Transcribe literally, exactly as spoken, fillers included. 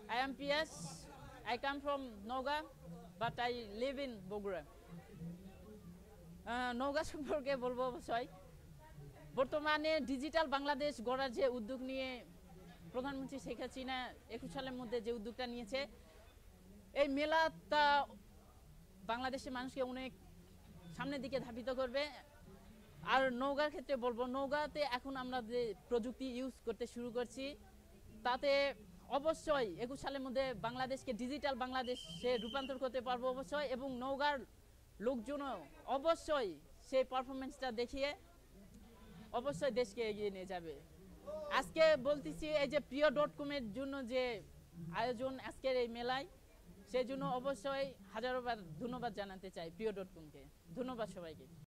I am P S. I come from Noga, but I live in Bogura. Naogaon সম্পর্কে বলবো অবশ্যই বর্তমানে digital Bangladesh গড়ার যে উদ্যোগ নিয়ে প্রধানমন্ত্রী শেখ হাসিনা একুশ সালের মধ্যে যে উদ্যোগটা নিয়েছে, এই মেলাটা বাংলাদেশের মানুষকে অনেক সামনের দিকে ধাবিত করবে। আর নওগাঁর ক্ষেত্রে বলবো, নওগাঁতে এখন আমরা যে প্রযুক্তি ইউজ করতে শুরু করছি, তাতে অবশ্যই একুশ সালের মধ্যে বাংলাদেশকে ডিজিটাল বাংলাদেশে রূপান্তর করতে পারবো অবশ্যই, এবং নওগাঁর লোকজনও অবশ্যই সেই পারফরমেন্সটা দেখিয়ে অবশ্যই দেশকে এগিয়ে নিয়ে যাবে। আজকে বলতেছি এই যে প্রিয় ডট কমের জন্য যে আয়োজন আজকের এই মেলায়, সেই জন্য অবশ্যই হাজারোবার ধন্যবাদ জানাতে চাই প্রিয় ডট কমকে। ধন্যবাদ সবাইকে।